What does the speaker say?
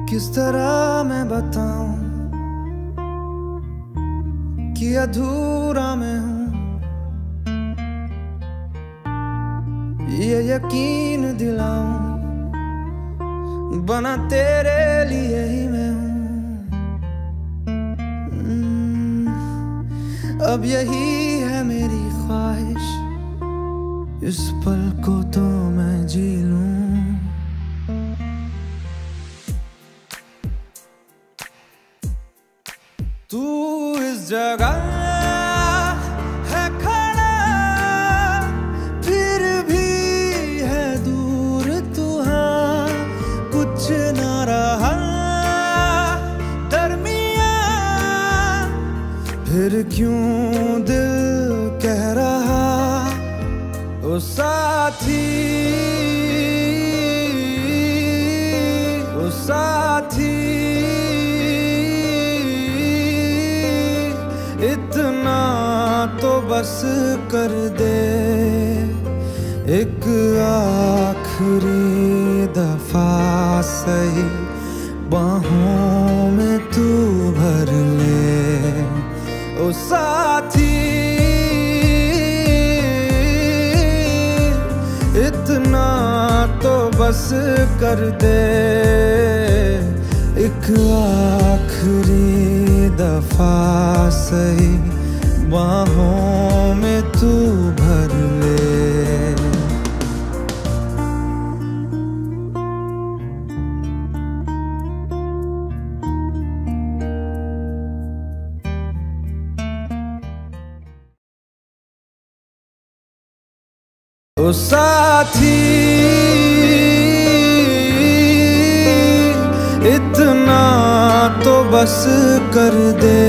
किस तरह मैं बताऊं कि अधूरा मैं हूं। ये यकीन दिलाऊं बना तेरे लिए ही मैं हूं। अब यही है मेरी ख्वाहिश, इस पल को तो मैं जी लूं। तू इस जगह है खड़ा, फिर भी है दूर तू। हाँ, कुछ ना रहा दरमिया, फिर क्यों दिल कह रहा ओ साथी, ओ साथी। इतना तो बस कर दे, एक आखिरी दफा सही बाहों में तू भर ले ओ साथी। इतना तो बस कर दे, एक आखिरी दफा सही बाहों में तू भर ले। ओ साथी, इतना तो बस कर दे,